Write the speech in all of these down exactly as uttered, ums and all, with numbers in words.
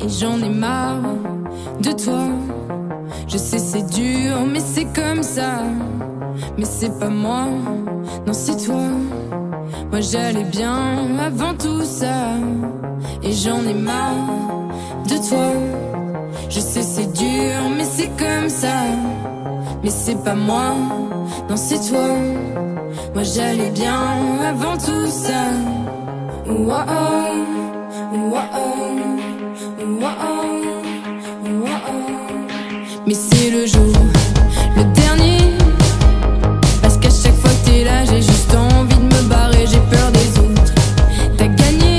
et j'en ai marre de toi. Je sais c'est dur mais c'est comme ça. Mais c'est pas moi, non c'est toi. Moi j'allais bien avant tout ça. Et j'en ai marre de toi. Je sais c'est dur mais c'est comme ça. Mais c'est pas moi, non c'est toi. Moi j'allais bien avant tout ça. Wow, wow, wow, wow. Mais c'est le jour, le dernier. Parce qu'à chaque fois que t'es là, j'ai juste envie de me barrer. J'ai peur des autres. T'as gagné.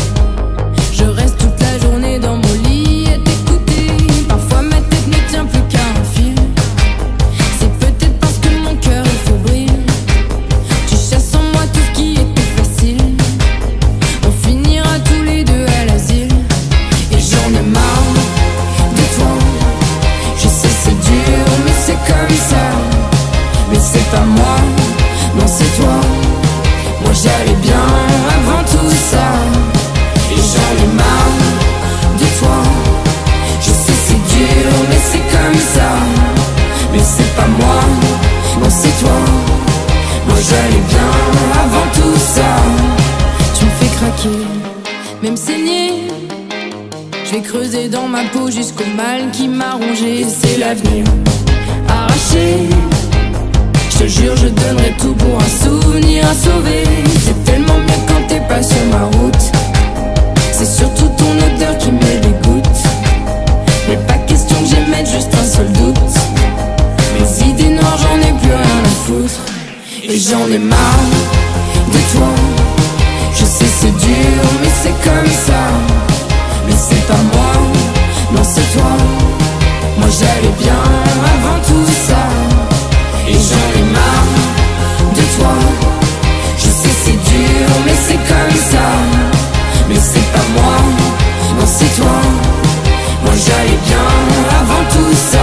Je reste toute la journée dans mon lit à t'écouter. Parfois ma tête ne tient plus qu'à un fil. C'est peut-être parce que mon cœur est fébrile. Tu chasses en moi tout ce qui était facile. On finira tous les deux à l'asile. Et j'en ai marre de toi. Je sais c'est dur mais c'est comme ça. Mais c'est pas moi, non c'est toi. Moi j'allais bien avant tout ça. Et j'en ai marre de toi. Je sais c'est dur mais c'est comme ça. Mais c'est pas moi, non c'est toi. Moi j'allais bien avant tout ça. Tu me fais craquer, même saigner. Je vais creuser dans ma peau jusqu'au mal qui m'a rongé. C'est l'avenir arraché. Je te jure je donnerai tout pour un souvenir à sauver. C'est tellement mieux quand t'es pas sur ma route. C'est surtout ton odeur qui me dégoûte. Mais pas question que j'émette juste un seul doute. Mes idées noires j'en ai plus rien à foutre. Et j'en ai marre de toi. Je sais c'est dur mais c'est comme ça. Mais c'est pas moi, non c'est toi. Moi j'allais bien avant tout ça. Et j'en ai marre de toi. Je sais c'est dur mais c'est comme ça. Mais c'est pas moi, non c'est toi. Moi j'allais bien avant tout ça.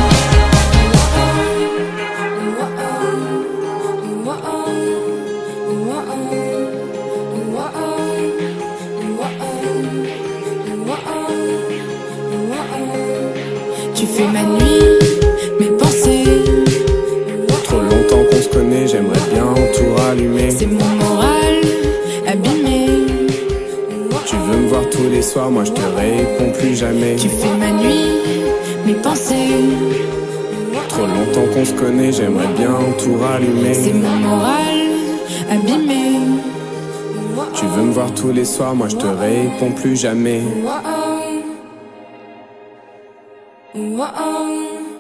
Tu fais ma nuit, mes pensées. Trop longtemps qu'on se connaît, j'aimerais bien tout rallumer. C'est mon moral abîmé. Tu veux me voir tous les soirs, moi je te réponds plus jamais. Tu fais ma nuit, mes pensées. Trop longtemps qu'on se connaît, j'aimerais bien tout rallumer. C'est mon moral abîmé. Tu veux me voir tous les soirs, moi je te réponds plus jamais. Wow, wow.